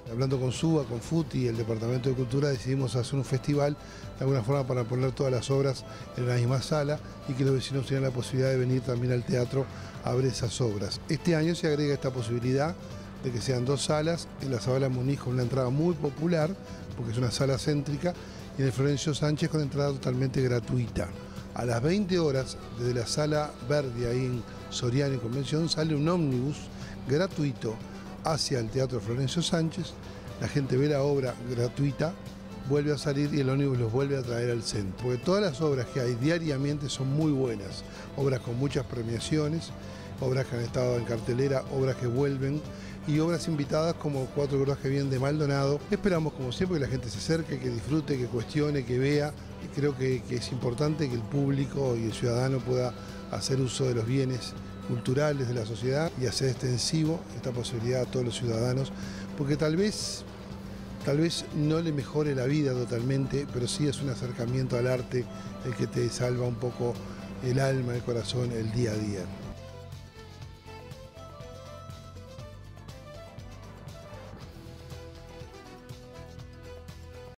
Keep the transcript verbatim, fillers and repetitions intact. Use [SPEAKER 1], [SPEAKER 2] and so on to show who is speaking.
[SPEAKER 1] Hablando con SUBA, con FUTI y el Departamento de Cultura, decidimos hacer un festival de alguna forma para poner todas las obras en la misma sala y que los vecinos tengan la posibilidad de venir también al teatro a ver esas obras. Este año se agrega esta posibilidad de que sean dos salas, en la Sala Muniz con una entrada muy popular, porque es una sala céntrica, y en el Florencio Sánchez con entrada totalmente gratuita. A las veinte horas, desde la Sala Verde, ahí en Soriano y Convención, sale un ómnibus gratuito hacia el Teatro Florencio Sánchez. La gente ve la obra gratuita, vuelve a salir y el ómnibus los vuelve a traer al centro. Porque todas las obras que hay diariamente son muy buenas, obras con muchas premiaciones, obras que han estado en cartelera, obras que vuelven y obras invitadas como Cuatro Gordas que vienen de Maldonado. Esperamos, como siempre, que la gente se acerque, que disfrute, que cuestione, que vea. Y creo que, que es importante que el público y el ciudadano pueda hacer uso de los bienes culturales de la sociedad y hacer extensivo esta posibilidad a todos los ciudadanos, porque tal vez, tal vez no le mejore la vida totalmente, pero sí es un acercamiento al arte el que te salva un poco el alma, el corazón, el día a día.